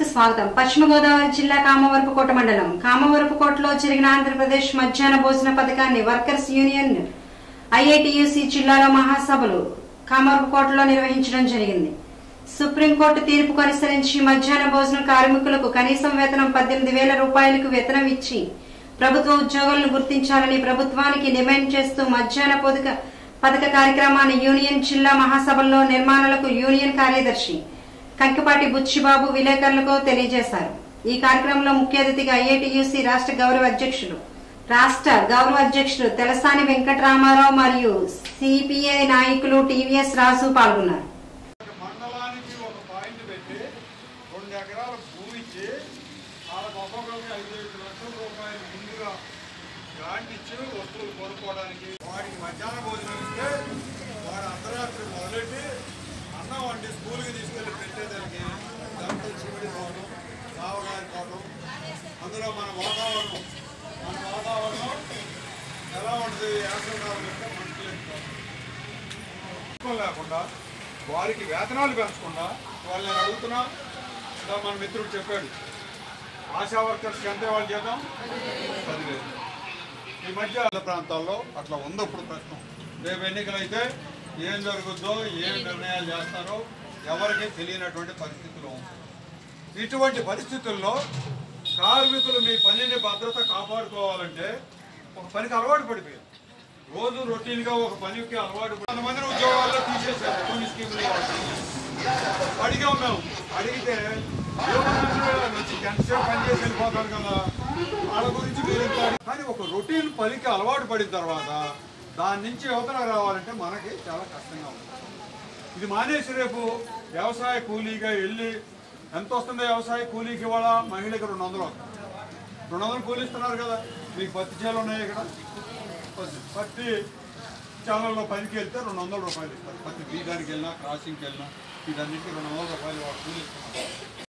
స్వాగతం. పశ్చిమ గోదావరి జిల్లా కామవరపుకోట మండలం కామవరపుకోటలో జరిగిన ఆంధ్రప్రదేశ్ మధ్యాహ్న భోజన పథకాన్ని వర్కర్స్ యూనియన్ ఐఐటియుసి జిల్లాలో మహాసభలు కామవరపుకోటలో నిర్వహించడం జరిగింది. సుప్రీంకోర్టు తీర్పుకు అనుసరించి మధ్యాహ్న భోజనం కార్మికులకు కనీసం వేతనం 18,000 రూపాయలకు వేతనం ఇచ్చి ప్రభుత్వ ఉద్యోగులను గుర్తించాలని ప్రభుత్వానికి డిమాండ్ చేస్తూ మధ్యాహ్న పథక కార్యక్రమాన్ని యూనియన్ జిల్లా మహాసభల్లో నిర్మాణాలకు యూనియన్ కార్యదర్శి కంకిపాటి బుచ్చిబాబు విలేకరులకు తెలియజేశారు. ఈ కార్యక్రమంలో ముఖ్య అతిథిగా ఐఐటియుసి రాష్ట్ర గౌరవ అధ్యక్షులు తెలసాని వెంకటరామారావు మరియు సిపిఐ నాయకులు టీవీఎస్ రాజు పాల్గొన్నారు. వస్తువులు కొనుక్కోవడానికి వాడికి మధ్యాహ్న భోజనం ఇస్తే వాడు అర్ధరాత్రి మొదలెట్టి అన్నం వంటి స్కూల్కి తీసుకెళ్ళి పెట్టేదానికి దాంట్లో చివరిపోవడం సావగారిపోవడం. అందులో మన వాతావరణం ఎలా ఉంటుంది, యాసంకాలం మనుషులు లేకుండా వారికి వేతనాలు పెంచకుండా వాళ్ళని అడుగుతున్నా. మన మిత్రుడు చెప్పాడు, ఆశా వర్కర్స్కి అంతే వాళ్ళు చేద్దాం 10,000. ఈ మధ్య ప్రాంతాల్లో అట్లా ఉంది. ఇప్పుడు ప్రశ్న రేపు ఎన్నికలు అయితే ఏం జరుగుద్దో, ఏం నిర్ణయాలు చేస్తారో ఎవరికి తెలియనటువంటి పరిస్థితులు. ఇటువంటి పరిస్థితుల్లో కార్మికులు మీ పనిని భద్రత కాపాడుకోవాలంటే ఒక పనికి అలవాటు పడిపోయారు. రోజు రొటీన్గా ఒక పనికి అలవాటు. కొంతమంది ఉద్యోగాల్లో తీసేశారు కొన్ని స్కీములు. అడిగాం మేము, అడిగితే ఎంతసేపు పనిచేసి వెళ్ళిపోతారు కదా, వాళ్ళ గురించి మీరు. కానీ ఒక రొటీన్ పనికి అలవాటు పడిన తర్వాత దాని నుంచి యువతన రావాలంటే మనకి చాలా కష్టంగా ఉంది. ఇది మానేసి రేపు వ్యవసాయ కూలీగా వెళ్ళి ఎంత వస్తుందో వ్యవసాయ కూలీకి ఇవాళ మహిళకి 200 వస్తుంది. 200 కూలీ ఇస్తున్నారు కదా. మీకు పత్తి చేలు ఉన్నాయి ఇక్కడ, పత్తి చేలల్లో పనికి వెళ్తే 200 రూపాయలు ఇస్తారు. పత్తి బీగానికి వెళ్ళినా క్రాసింగ్కి వెళ్ళినా ఇదన్నింటికి 200 రూపాయలు కూలీ ఇస్తున్నారు.